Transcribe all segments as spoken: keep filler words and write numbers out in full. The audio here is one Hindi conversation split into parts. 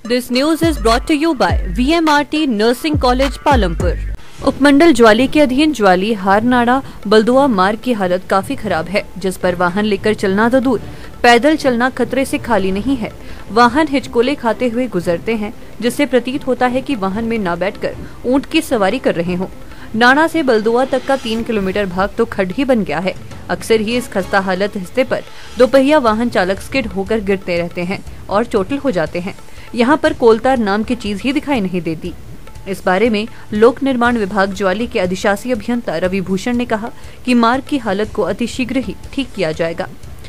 This news is brought to you by V M R T Nursing College Palampur. उपमंडल ज्वाली के अधीन ज्वाली हारनाड़ा बलदुआ मार्ग की हालत काफी खराब है, जिस पर वाहन लेकर चलना तो दूर, पैदल चलना खतरे से खाली नहीं है। वाहन हिचकोले खाते हुए गुजरते हैं, जिससे प्रतीत होता है कि वाहन में न बैठकर ऊंट की सवारी कर रहे हों। नाड़ा से बलदुआ तक का तीन किलोमीटर भाग तो खड्ड ही बन गया है। अक्सर ही इस खस्ता हालत हिस्से पर दोपहिया वाहन चालक स्किड होकर गिरते रहते हैं और चोटिल हो जाते हैं। यहाँ पर कोलतार नाम की चीज ही दिखाई नहीं देती। इस बारे में लोक निर्माण विभाग ज्वाली के अधिशासी अभियंता रवि भूषण ने कहा कि मार्ग की हालत को अतिशीघ्र ही ठीक किया जाएगा।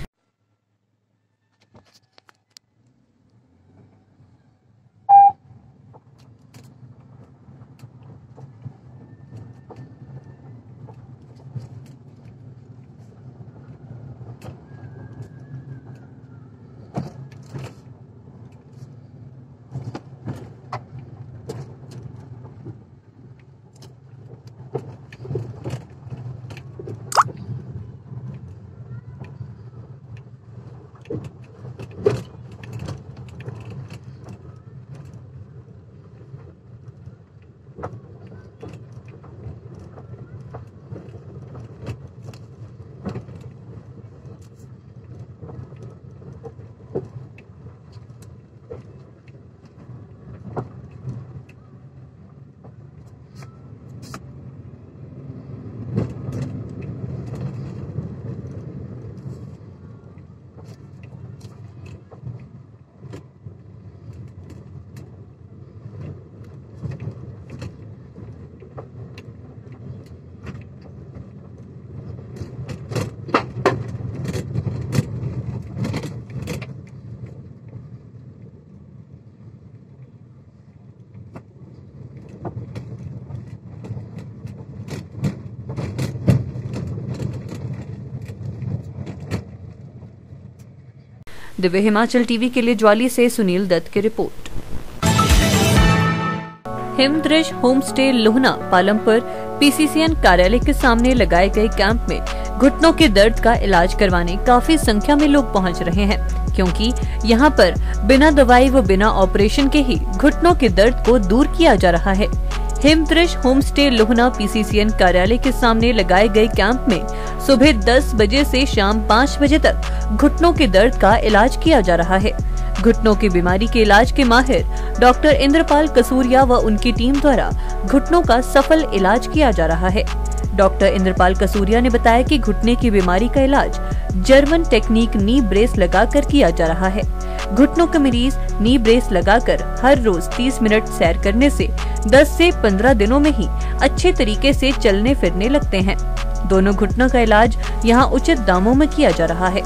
दिव्य हिमाचल टीवी के लिए ज्वाली से सुनील दत्त की report. Himdrish home stay Lohna Palampur PCCN कार्यालय के सामने लगाए गए कैंप में घुटनों के दर्द का इलाज करवाने काफी संख्या में लोग पहुंच रहे हैं, क्योंकि यहां पर बिना दवाई व बिना ऑपरेशन के ही घुटनों के दर्द को दूर किया जा रहा है। Himdrish home stay Lohna PCCN कार्यालय के सामने लगाए गए कैंप में सुबह दस बजे से शाम पाँच बजे तक घुटनों के दर्द का इलाज किया जा रहा है। घुटनों की बीमारी के इलाज के माहिर डॉक्टर इंद्रपाल कसूरिया व उनकी टीम द्वारा घुटनों का सफल इलाज किया जा रहा है। डॉक्टर इंद्रपाल कसूरिया ने बताया कि घुटने की बीमारी का इलाज जर्मन टेक्निक नी ब्रेस लगाकर किया जा रहा है। घुटनों के मरीज नी ब्रेस लगाकर हर रोज तीस मिनट सैर करने से दस से पंद्रह दिनों में ही अच्छे तरीके से चलने फिरने लगते हैं। दोनों घुटनों का इलाज यहाँ उचित दामों में किया जा रहा है।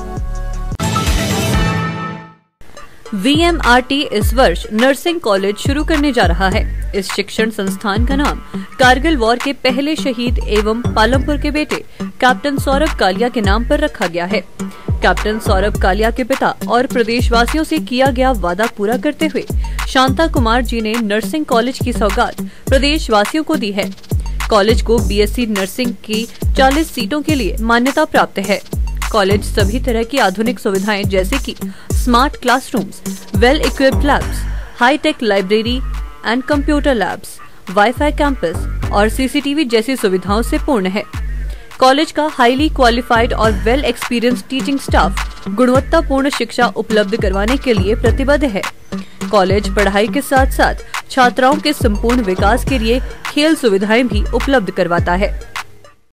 वी एम आर टी इस वर्ष नर्सिंग कॉलेज शुरू करने जा रहा है। इस शिक्षण संस्थान का नाम कारगिल वॉर के पहले शहीद एवं पालमपुर के बेटे कैप्टन सौरभ कालिया के नाम पर रखा गया है। कैप्टन सौरभ कालिया के पिता और प्रदेशवासियों से किया गया वादा पूरा करते हुए शांता कुमार जी ने नर्सिंग कॉलेज की सौगात प्रदेशवासियों को दी है। कॉलेज को बीएससी नर्सिंग की चालीस सीटों के लिए मान्यता प्राप्त है। कॉलेज सभी तरह की आधुनिक सुविधाएं जैसे कि smart classrooms, well equipped labs, high tech library and computer labs, wifi campus और सीसीटीवी जैसी सुविधाओं से पूर्ण है। कॉलेज का हाईली क्वालिफाइड और वेल एक्सपीरियंस टीचिंग स्टाफ गुणवत्तापूर्ण शिक्षा उपलब्ध करवाने के लिए प्रतिबद्ध है। कॉलेज पढ़ाई के साथ साथ छात्राओं के संपूर्ण विकास के लिए खेल सुविधाएं भी उपलब्ध करवाता है।